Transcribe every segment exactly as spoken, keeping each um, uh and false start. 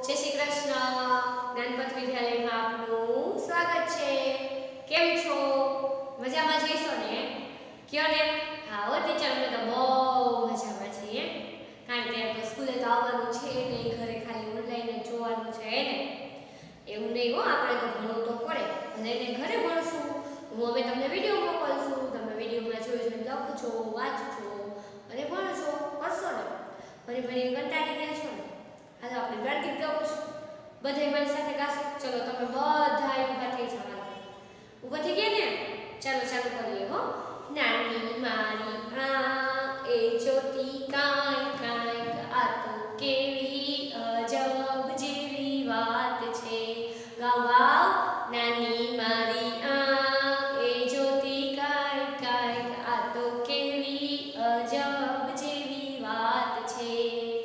જય શ્રી કૃષ્ણ ગણપત વિદ્યાલયમાં આપનું સ્વાગત છે। કેમ છો? મજામાં જઈશો ને? કયો ને? હા હો ટીચર, અમે તો બહુ મજામાં છીએ, કારણ કે આપણે સ્કૂલે તો આવવાનું છે નહીં, ઘરે ખાલી ઓનલાઈન જ જોવાનું છે ને। એવું નહીં હો, આપણે તો ભણવું તો પડે, ભલે એને ઘરે ભણશું, હું હવે તમને વિડીયો મોકલશું, તમે વિડીયોમાં જોઈ જોઈને લખજો, વાંચજો અને ભણશો, કરશો ને? ભણી ભણી કંટાળી ગયા છો ને? હાલો આપણે ગણગીત ગાવું છું, બધાય મારી સાથે ગાશો। ચલો તમે બધા ઊભા થઈ જાઓ, ઊભા થઈ ગયા ને? ચાલો ચાલુ કરીએ હો। નાની મારી આ એ જોતી કાંઈ કાંઈક, આ તો કેવી અજબ જેવી વાત છે। ગાઓ ગાઓ। નાની મારી આ એ જોતી કાંઈક કાંઈક, આ તો કેવી અજબ જેવી વાત છે।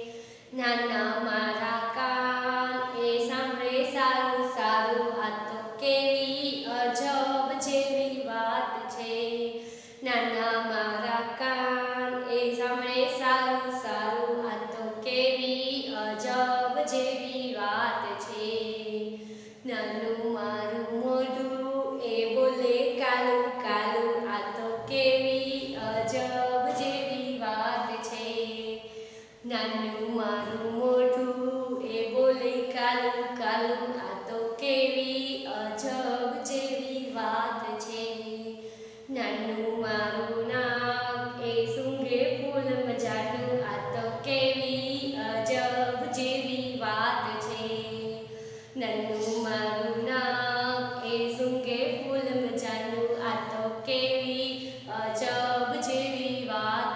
નાના મારા કાન એ સાંભળે સારું સારું, આ તો કેવી અજબ જેવી વાત છે। નાના મારા કાન એ સાંભળે સારું સારું, આ તો કેવી અજબ જેવી વાત છે। નાનું મારું મોઢું એ બોલે કાલું કાલું, આ તો કેવી અજબ જેવી વાત છે। નાનું મારું મોઢું એ બોલે કાલું કાલું, આ તો કેવી અજબ જેવી વાત છે। નાનું મારું નાક એ સૂંઘે ફૂલ મજાનું, આ તો કેવી અજબ જેવી વાત છે। નાનું મારું નાક એ સૂંઘે ફૂલ મજાનું, આ તો કેવી અજબ જેવી વાત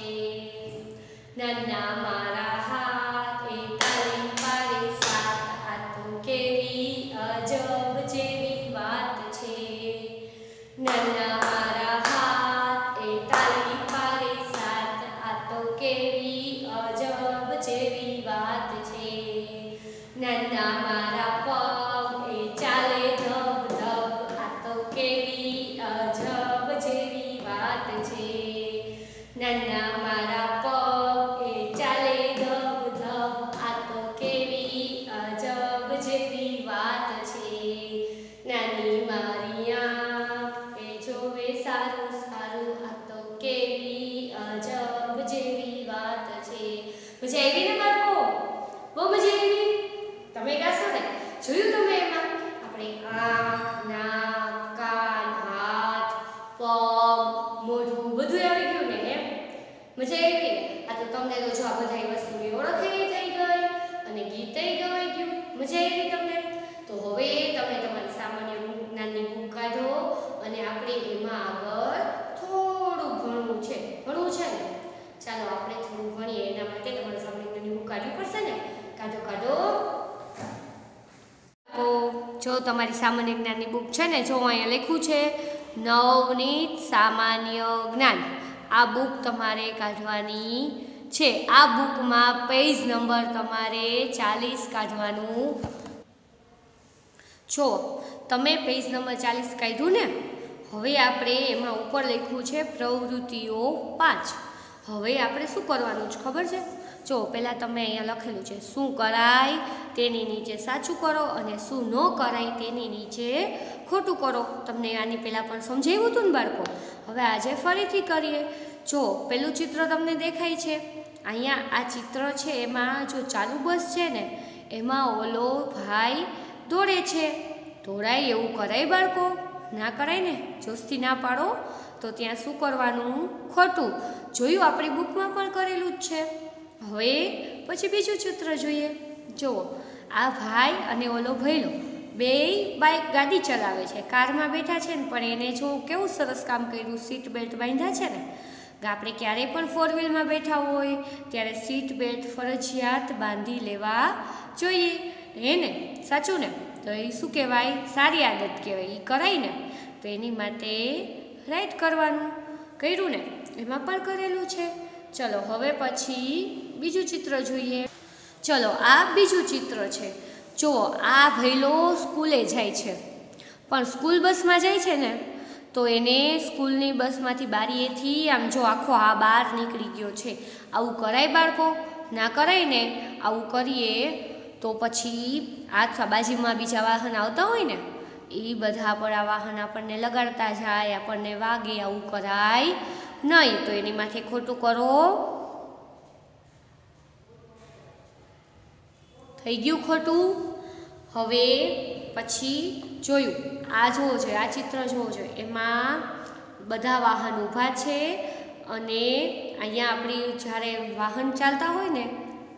છે। નાના મારા હાથ એ તાળી પાડે સાથ, આ તો કેવી અજબ જેવી વાત છે। નાના મારા હાથ એ તાળી પાડે સાથ, આ તો કેવી અજબ જેવી વાત છે। નાના મારા પગ એ ચાલે ધબ ધબ, આ તો કેવી અજબ જેવી વાત છે। નાના મારા પગ એ ચાલે ધબ ધબ, આ તો કેવી અજબ જેવી વાત છે। નાની મારી આંખ એ જોવે સારું સારું, આ તો કેવી અજબ જેવી વાત છે। મજા આવી ને બાળકો? બહુ મજા આવી? તમે ગાશો ને? જોયું તમે એમાં આપણે આંખ, નાક, કાન, હાથ, પગ, મોઢું બધું આવી ગયું ને? એમ મજા આવી? આ તો તમને તો જો આ બધી વસ્તુની ઓળખેલી થઈ ગઈ અને ગીતેય ગવાઈ ગયું। મજા આવી તમને? તો હવે તમે તમારી સામાન્ય જ્ઞાનની બુક કાઢો અને આપણે એમાં આગળ થોડું ભણવું છે, ભણવું છે ને? ચાલો આપણે થોડું ભણીએ, એના માટે તમારે સામાન્ય જ્ઞાનની બુક કાઢવી પડશે ને? કાઢો કાઢો। તો જો તમારી સામાન્ય જ્ઞાનની બુક છે ને, જો અહીંયા લખ્યું છે નવનીત સામાન્ય જ્ઞાન, આ બુક તમારે કાઢવાની છે। આ બુકમાં પેજ નંબર તમારે ચાલીસ કાઢવાનું। જો તમે પેજ નંબર ચાલીસ કાઢ્યું ને, હવે આપણે એમાં ઉપર લખ્યું છે પ્રવૃત્તિઓ પાંચ। હવે આપણે શું કરવાનું છે ખબર છે? જો પહેલાં તમે અહીંયા લખેલું છે શું કરાય તેની નીચે સાચું કરો અને શું ન કરાય તેની નીચે ખોટું કરો। તમને આની પહેલાં પણ સમજાવ્યું હતું ને બાળકો? હવે આજે ફરીથી કરીએ। જો પેલું ચિત્ર તમને દેખાય છે, અહીંયા આ ચિત્ર છે, એમાં જો ચાલુ બસ છે ને, એમાં ઓલો ભાઈ દોડે છે। દોડાય એવું કરાય બાળકો? ના કરાય ને? જોશથી ના પાડો તો ત્યાં શું કરવાનું? ખોટું। જોયું આપણી બુકમાં પણ કરેલું જ છે। હવે પછી બીજું ચિત્ર જોઈએ। જુઓ આ ભાઈ અને ઓલો ભૈલો બેય બાઇક ગાડી ચલાવે છે, કારમાં બેઠા છે ને, પણ એને જો કેવું સરસ કામ કર્યું, સીટ બેલ્ટ બાંધ્યા છે ને। આપણે ક્યારેય પણ ફોર વ્હીલમાં બેઠા હોય ત્યારે સીટ બેલ્ટ ફરજિયાત બાંધી લેવા જોઈએ, હે ને? સાચું ને? તો એ શું કહેવાય? સારી આદત કહેવાય। એ કરાય ને તો એની માટે રાઈટ કરવાનું। કર્યું ને? એમાં પણ કરેલું છે। ચલો હવે પછી બીજું ચિત્ર જોઈએ। ચલો આ બીજું ચિત્ર છે। જુઓ આ ભૈલો સ્કૂલે જાય છે, પણ સ્કૂલ બસમાં જાય છે ને, તો એને સ્કૂલની બસમાંથી બારીએથી આમ જો આખો આ બહાર નીકળી ગયો છે। આવું કરાય બાળકો? ના કરાય ને? આવું કરીએ તો પછી આ બાજુમાં બીજા વાહન આવતા હોય ને એ બધા પર આ વાહન આપણને લગાડતા જાય, આપણને વાગે, આવું કરાય નહીં. તો એની માથે ખોટું કરો. થઈ ગયું ખોટું. હવે પછી જોયું, આ જોવો જોઈએ, આ ચિત્ર જોવો જોઈએ, એમાં બધા વાહન ઊભા છે અને અહીંયા આપણી જ્યારે વાહન ચાલતા હોય ને,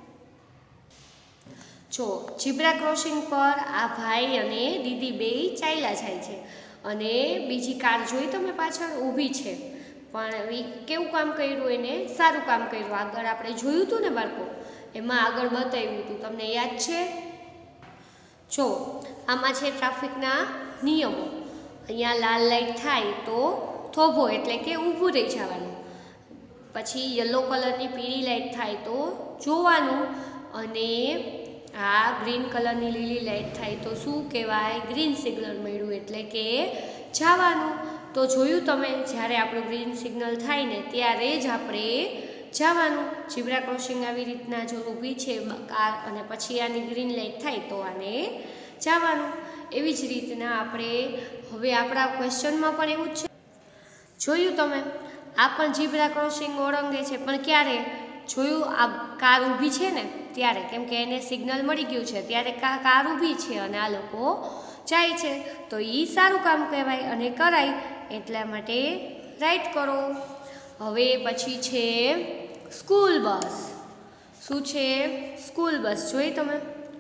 જો ઝીબ્રા ક્રોસિંગ પર આ ભાઈ અને દીદી બે ચાલ્યા જાય છે અને બીજી કાર જોઈ તમે પાછળ ઊભી છે, પણ એ કેવું કામ કર્યું, એને સારું કામ કર્યું. આગળ આપણે જોયું હતું ને બાળકો, એમાં આગળ બતાવ્યું હતું, તમને યાદ છે? જો આમાં છે ટ્રાફિકના નિયમો. અહીંયા લાલ લાઈટ થાય તો થોભો એટલે કે ઊભું રહી જવાનું, પછી યલો કલરની પીળી લાઈટ થાય તો જોવાનું, અને આ ગ્રીન કલરની લીલી લાઈટ થાય તો શું કહેવાય? ગ્રીન સિગ્નલ મળ્યું એટલે કે જવાનું. તો જોયું તમે, જ્યારે આપણું ગ્રીન સિગ્નલ થાય ને ત્યારે જ આપણે જવાનું. ઝીબ્રા ક્રોસિંગ આવી રીતના જો ઊભી છે કાર અને પછી આની ગ્રીન લાઈટ થાય તો આને જવાનું. એવી જ રીતના આપણે હવે આપણા ક્વેશ્ચનમાં પણ એવું જ છે. જોયું તમે, આ પણ ઝીબ્રા ક્રોસિંગ ઓળંગે છે, પણ ક્યારે જોયું? આ કાર ઊભી છે ને ત્યારે, કેમ કે એને સિગ્નલ મળી ગયું છે ત્યારે કાર ઊભી છે અને આ લોકો જાય છે, તો એ સારું કામ કહેવાય અને કરાય, એટલા માટે રાઈટ કરો. હવે પછી છે સ્કૂલ બસ. શું છે? School bus. જોઈ તમે,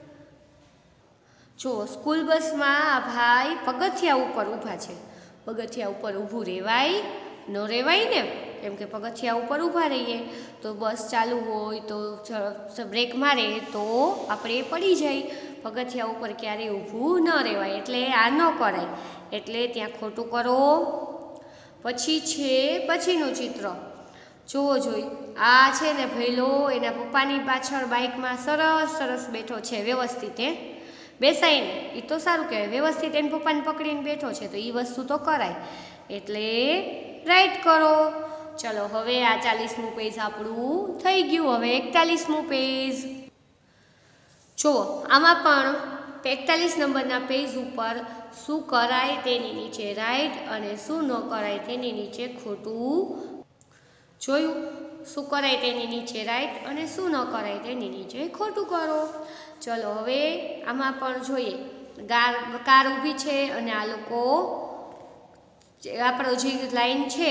જો સ્કૂલ બસમાં આ ભાઈ પગથિયા ઉપર ઊભા છે. પગથિયા ઉપર ઊભું રહેવાય? ન રહેવાય ને, કેમ કે પગથિયા ઉપર ઊભા રહીએ તો બસ ચાલુ હોય તો બ્રેક મારે તો આપણે પડી જાય. પગથિયા ઉપર ક્યારેય ઊભું ન રહેવાય, એટલે આ ન કરાય, એટલે ત્યાં ખોટું કરો. પછી છે પછીનું ચિત્ર, જોવો જોઈ. આ છે ને ભઈલો એના પપ્પાની પાછળ બાઇકમાં સરસ સરસ બેઠો છે, વ્યવસ્થિત હે બેસાઈને, એ તો સારું કહેવાય. વ્યવસ્થિત એને પપ્પાને પકડીને બેઠો છે તો એ વસ્તુ તો કરાય, એટલે રાઈટ કરો. ચલો હવે આ ચાલીસમું પેજ આપણું થઈ ગયું. હવે એકતાલીસમું પેજ જુઓ. આમાં પણ એકતાલીસ નંબરના પેજ ઉપર શું કરાય તેની નીચે રાઈટ અને શું ન કરાય તેની નીચે ખોટું. જોયું? શું કરાય તેની નીચે રાઈટ અને શું ન કરાય તેની નીચે ખોટું કરો. ચલો હવે આમાં પણ જોઈએ. કાર કાર ઊભી છે અને આ લોકો, આપણો જે લાઈન છે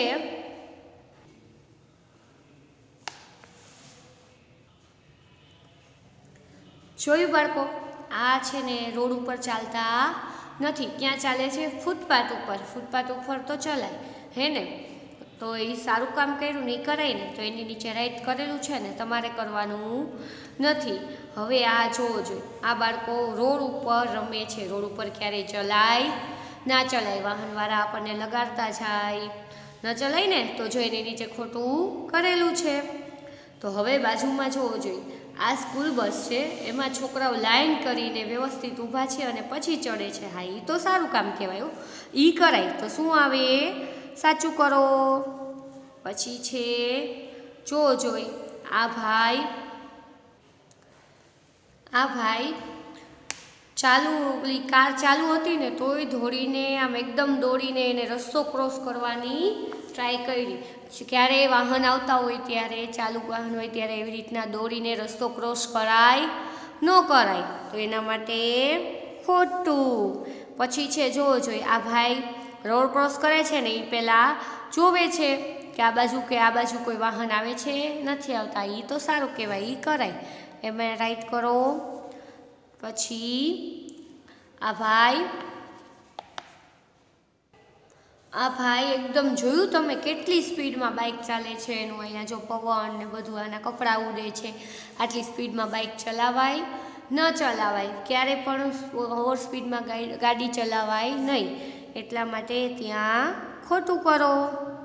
જોયું બાળકો, આ છે ને રોડ ઉપર ચાલતા નથી. ક્યાં ચાલે છે? ફૂટપાથ ઉપર. ફૂટપાથ ઉપર તો ચલાય હે ને, તો એ સારું કામ કર્યું ને, એ કરાય ને, તો એની નીચે રાઈટ કરેલું છે ને, તમારે કરવાનું નથી. હવે આ જોવો જોઈએ, આ બાળકો રોડ ઉપર રમે છે. રોડ ઉપર ક્યારેય ચલાય ના ચલાય, વાહનવાળા આપણને લગાડતા જાય, ન ચલાય ને, તો જો એની નીચે ખોટું કરેલું છે. તો હવે બાજુમાં જોવો જોઈએ, આ સ્કૂલ બસ છે, એમાં છોકરાઓ લાઈન કરીને વ્યવસ્થિત ઊભા છે અને પછી ચડે છે. હા, એ તો સારું કામ કહેવાય, એ કરાય. તો શું આવે? સાચું કરો. પછી છે જોવો જોઈ, આ ભાઈ આ ભાઈ ચાલુ ઓલી કાર ચાલુ હતી ને તોય દોડીને આમ એકદમ દોડીને એને રસ્તો ક્રોસ કરવાની ટ્રાય કરી. ક્યારે વાહન આવતા હોય ત્યારે, ચાલુ વાહન હોય ત્યારે એવી રીતના દોડીને રસ્તો ક્રોસ કરાય ન કરાય, તો એના માટે ખોટું. પછી છે જોવો જોઈએ, આ ભાઈ રોડ ક્રોસ કરે છે ને એ પહેલાં જોવે છે કે આ બાજુ કે આ બાજુ કોઈ વાહન આવે છે, નથી આવતા, એ તો સારું કહેવાય, એ કરાય, એમાં રાઈટ કરો. પછી આ ભાઈ આ ભાઈ એકદમ જોયું તમે કેટલી સ્પીડમાં બાઇક ચાલે છે એનું, અહીંયા જો પવન ને બધું, આના કપડાં ઉડે છે, આટલી સ્પીડમાં બાઇક ચલાવાય ન ચલાવાય, ક્યારે પણ ઓવર સ્પીડમાં ગાડી ચલાવાય નહીં, એટલા માટે ત્યાં ખોટું કરો.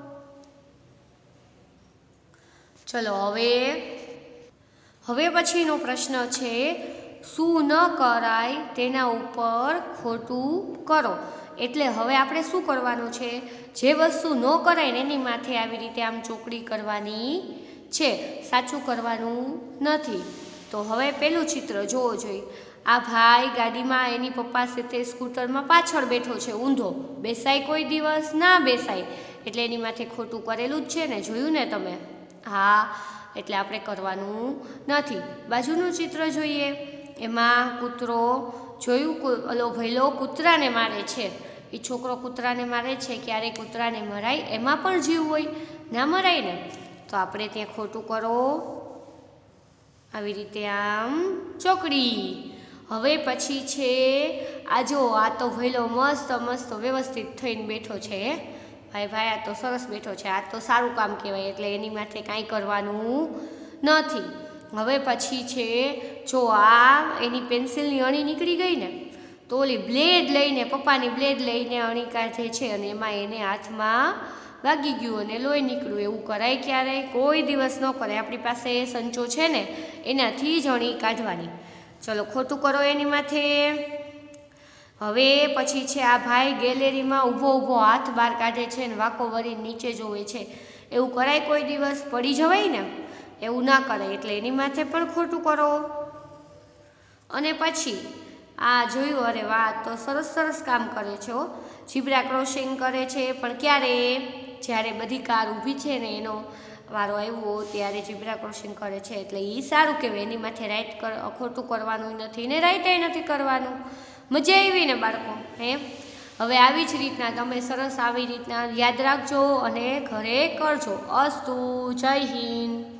ચલો હવે હવે પછીનો પ્રશ્ન છે, શું ન કરાય તેના ઉપર ખોટું કરો. એટલે હવે આપણે શું કરવાનું છે? જે વસ્તુ ન કરાય ને એની માથે આવી રીતે આમ ચોકડી કરવાની છે, સાચું કરવાનું નથી. તો હવે પેલું ચિત્ર જોવો જોઈએ. આ ભાઈ ગાડીમાં એની પપ્પા સાથે સ્કૂટરમાં પાછળ બેઠો છે ઊંધો. બેસાય કોઈ દિવસ? ના બેસાય. એટલે એની માથે ખોટું કરેલું જ છે ને, જોયું ને તમે? હા, એટલે આપણે કરવાનું નથી. બાજુનું ચિત્ર જોઈએ. એમાં કૂતરો જોયું, ઓલો ભઈલો કૂતરાને મારે છે. એ છોકરો કૂતરાને મારે છે. ક્યારેય કૂતરાને મરાય? એમાં પણ જીવ હોય, ના મરાય ને. તો આપણે ત્યાં ખોટું કરો, આવી રીતે આમ ચોકડી. હવે પછી છે આ જો, આ તો ભઈલો મસ્ત મસ્ત વ્યવસ્થિત થઈને બેઠો છે. ભાઈ ભાઈ આ તો સરસ બેઠો છે, આ તો સારું કામ કહેવાય. એટલે એની માથે કાંઈ કરવાનું નથી. હવે પછી છે જો, આ એની પેન્સિલની અણી નીકળી ગઈ ને, તો ઓલી બ્લેડ લઈને, પપ્પાની બ્લેડ લઈને અણી કાઢે છે અને એમાં એને હાથમાં વાગી ગયું અને લોહી નીકળ્યું. એવું કરાય ક્યારેય? કોઈ દિવસ ન કરાય. આપણી પાસે સંચો છે ને, એનાથી જ અણી કાઢવાની. ચલો ખોટું કરો એની માથે. હવે પછી છે આ ભાઈ ગેલેરીમાં ઊભો ઊભો હાથ બહાર કાઢે છે ને વાંકો વળીને નીચે જોવે છે. એવું કરાય કોઈ દિવસ? પડી જવાય ને, એવું ના કરાય. એટલે એની માથે પણ ખોટું કરો. અને પછી આ જોયું, અરે વાહ, તો સરસ સરસ કામ કરે છે હો. ઝીબ્રા ક્રોસિંગ કરે છે, પણ ક્યારે? જ્યારે બધી કાર ઊભી છે ને, એનો વારો આવ્યો ત્યારે ઝીબ્રા ક્રોસિંગ કરે છે. એટલે એ સારું કહેવાય. એની માથે રાઈટ કર ખોટું કરવાનું નથી ને રાઈટે નથી કરવાનું. મજા આવી ને બાળકો? હે, હવે આવી જ રીતના તમે સરસ આવી રીતના યાદ રાખજો અને ઘરે કરજો. અસ્તુ. જય હિન્દ.